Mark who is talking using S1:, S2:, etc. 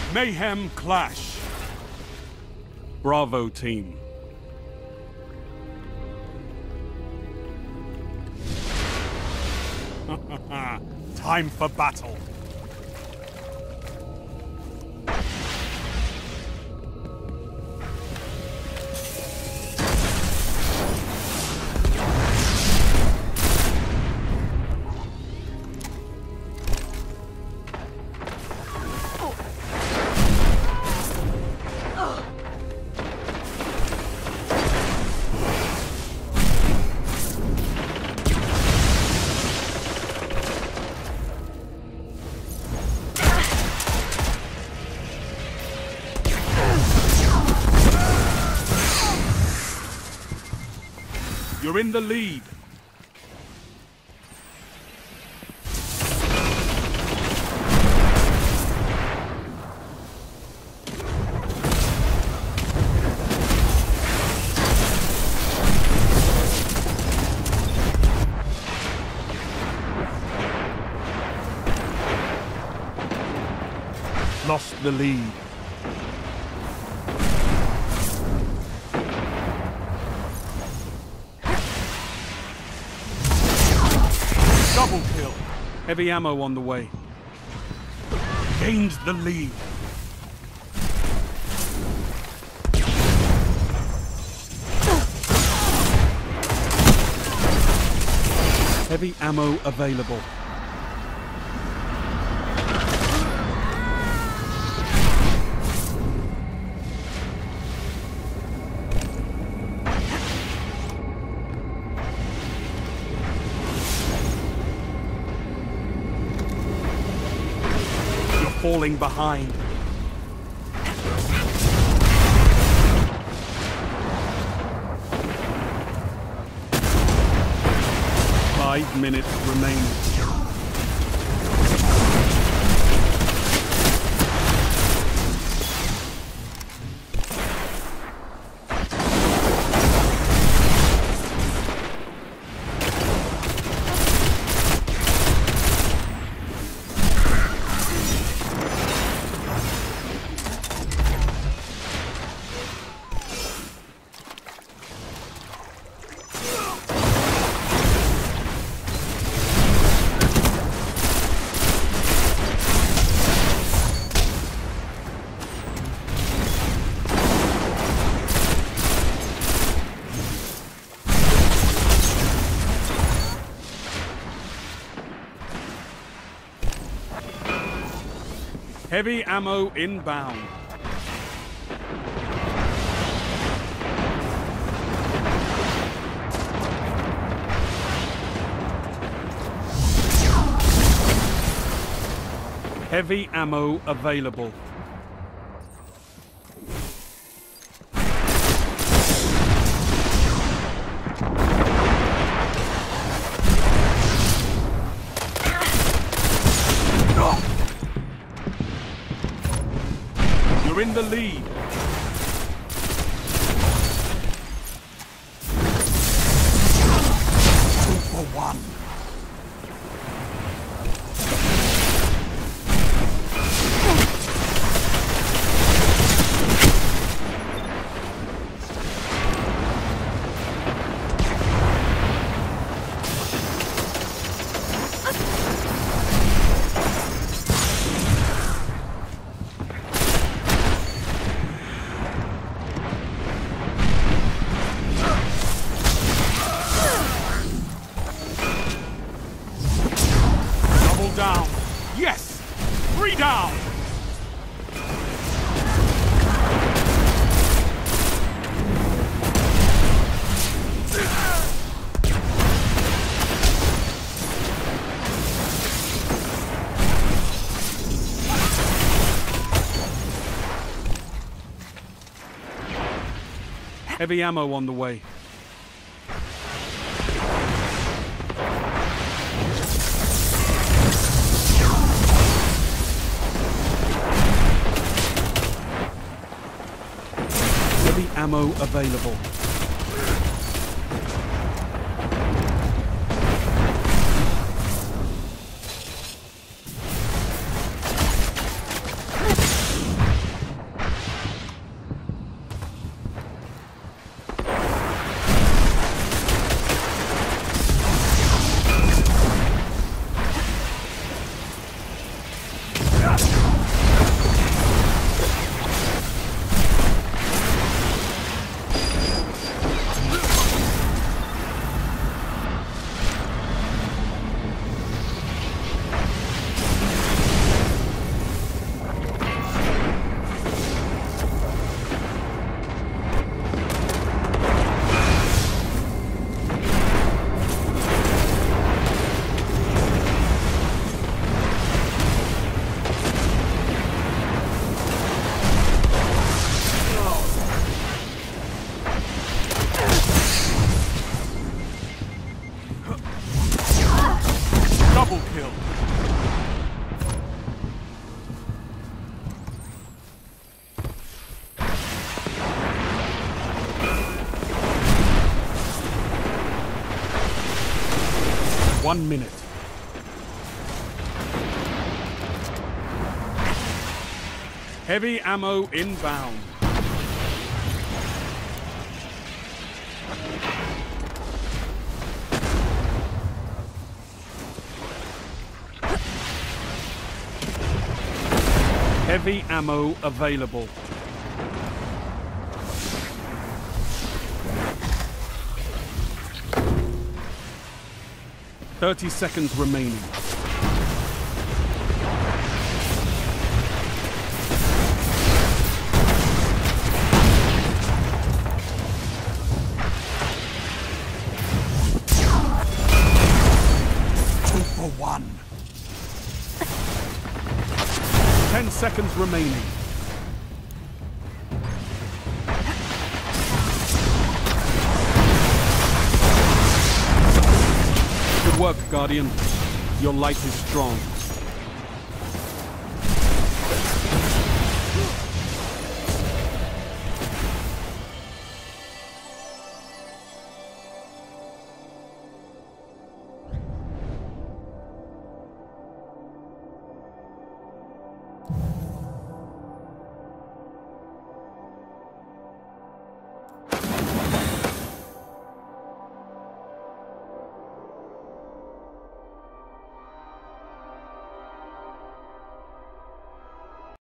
S1: Mayhem Clash. Bravo team. Time for battle. You're in the lead. Lost the lead. Double kill. Heavy ammo on the way. Gained the lead. Heavy ammo available. Falling behind. Five minutes remaining. Heavy ammo inbound. Heavy ammo available. You're in the lead. Two for one. Down. Yes! 3 down! Heavy ammo on the way. Ammo available. 1 minute. Heavy ammo inbound. Heavy ammo available. "30 seconds remaining. Two for one. 10 seconds remaining. Good work, Guardian. Your light is strong.